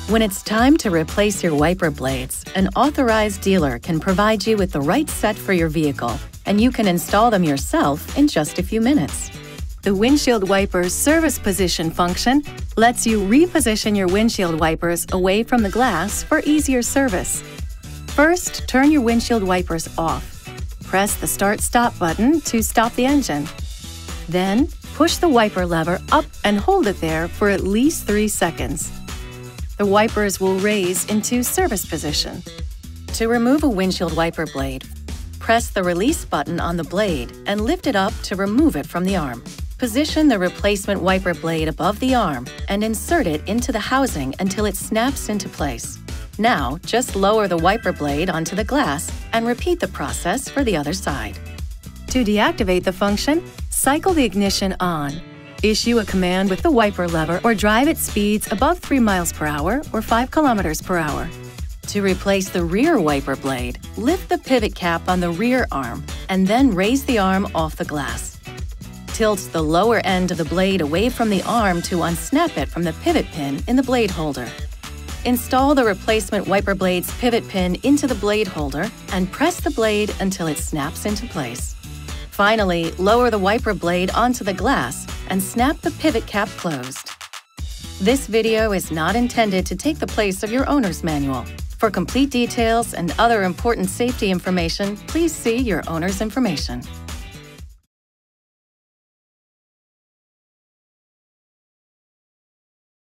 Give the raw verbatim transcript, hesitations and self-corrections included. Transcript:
When it's time to replace your wiper blades, an authorized dealer can provide you with the right set for your vehicle, and you can install them yourself in just a few minutes. The windshield wipers service position function lets you reposition your windshield wipers away from the glass for easier service. First, turn your windshield wipers off. Press the Start-Stop button to stop the engine. Then, push the wiper lever up and hold it there for at least three seconds. The wipers will raise into service position. To remove a windshield wiper blade, press the release button on the blade and lift it up to remove it from the arm. Position the replacement wiper blade above the arm and insert it into the housing until it snaps into place. Now, just lower the wiper blade onto the glass and repeat the process for the other side. To deactivate the function, cycle the ignition on. Issue a command with the wiper lever or drive at speeds above three miles per hour or five kilometers per hour. To replace the rear wiper blade, lift the pivot cap on the rear arm and then raise the arm off the glass. Tilt the lower end of the blade away from the arm to unsnap it from the pivot pin in the blade holder. Install the replacement wiper blade's pivot pin into the blade holder and press the blade until it snaps into place. Finally, lower the wiper blade onto the glass and snap the pivot cap closed. This video is not intended to take the place of your owner's manual. For complete details and other important safety information, please see your owner's information.